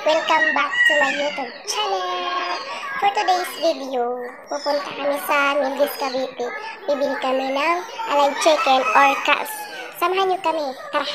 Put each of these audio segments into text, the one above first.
Welcome back to my YouTube channel! For today's video, pupunta kami sa Milgis, Cavite. Bibili kami ng alive chicken or calves. Samahan niyo kami, tara!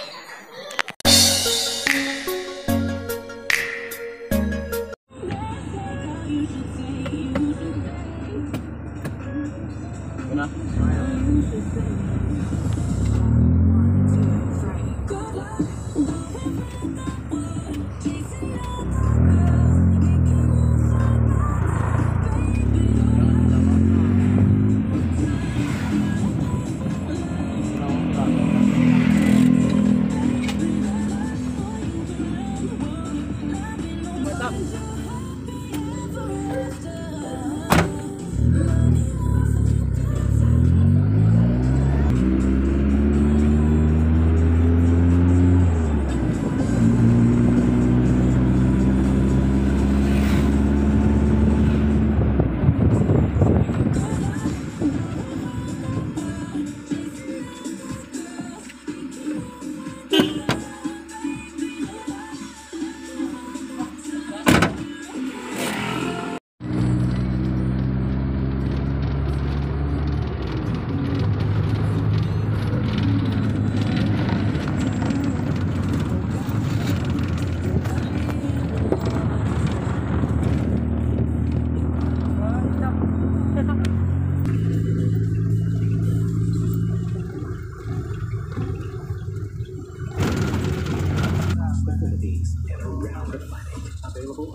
And around the planet, available.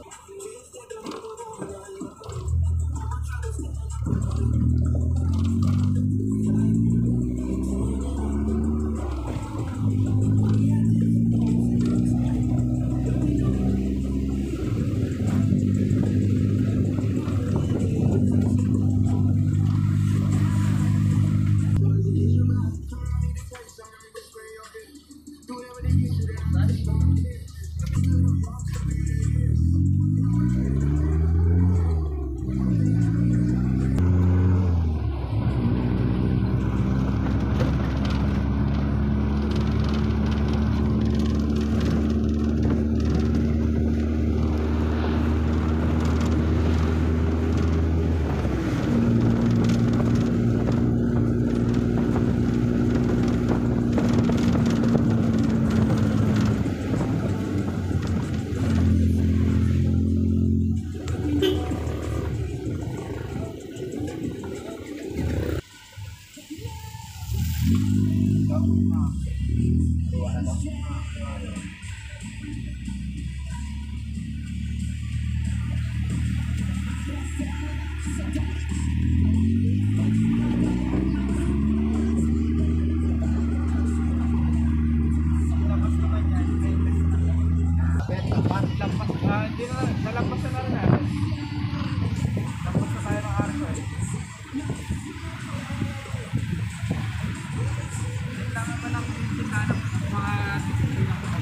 Nalampasan na rin natin. Lampas na tayo ng arso eh. Kailangan pa lang tindahan ng mga disiplina ko.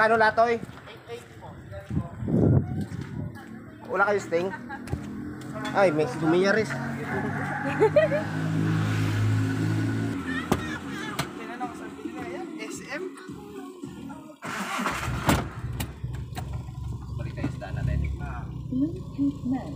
Magkano latoy? Wala kayo sting? Ay, may sumiyaris. SM? Balik tayo sa daan natin. Bluetooth mode.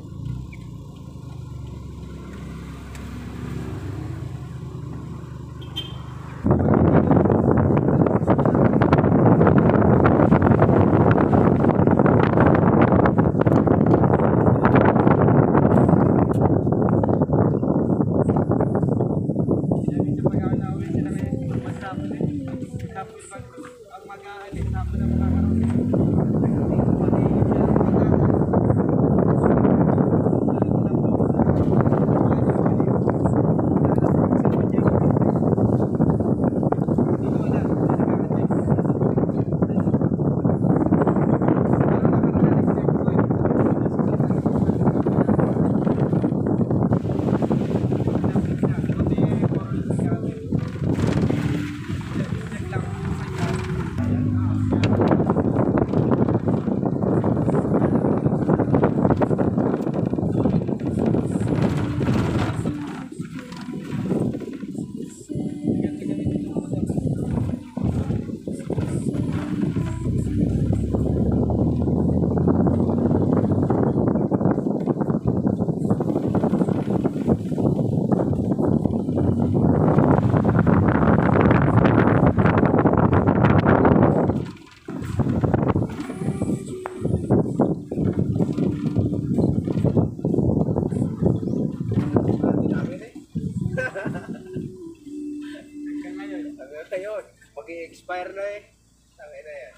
Mag-i-expire na eh. Tangay na yan.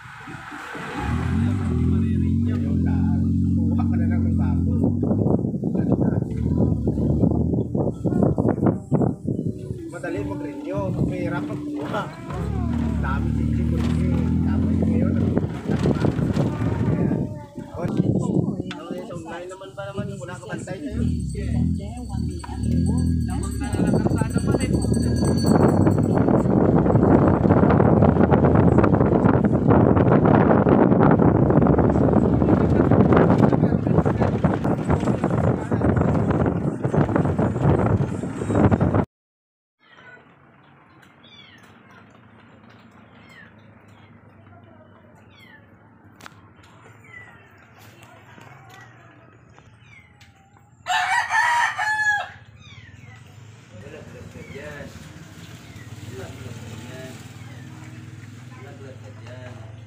Kuha ka na lang ng bago. Madali mag-renew. Mahirap magkuha. Dami sisi ko rin. Tapos ngayon. Sa online naman ba naman? Wala ka pantay sa'yo? Lamang na lang ang sana pa rin. Yan.